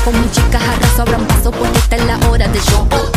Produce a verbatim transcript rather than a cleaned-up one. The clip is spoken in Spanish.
Con mis chicas arraso, abran paso porque esta es la hora de show.